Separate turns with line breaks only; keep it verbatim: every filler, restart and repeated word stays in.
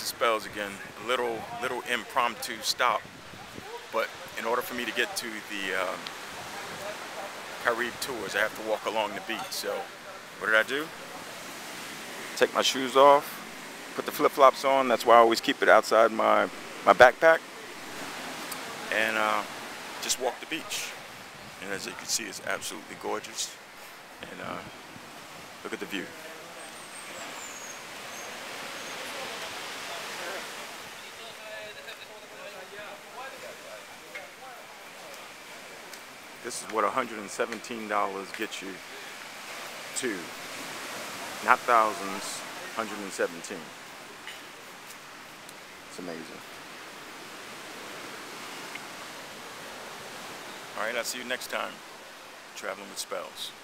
Travelwitspells Spells again. A little, little impromptu stop, but in order for me to get to the um, Caribe tours, I have to walk along the beach. So, what did I do? Take my shoes off, put the flip-flops on. That's why I always keep it outside my my backpack, and uh, just walk the beach. And as you can see, it's absolutely gorgeous. And uh, look at the view. This is what one hundred seventeen dollars gets you to, not thousands, one hundred seventeen. It's amazing. All right, I'll see you next time, Traveling with Spells.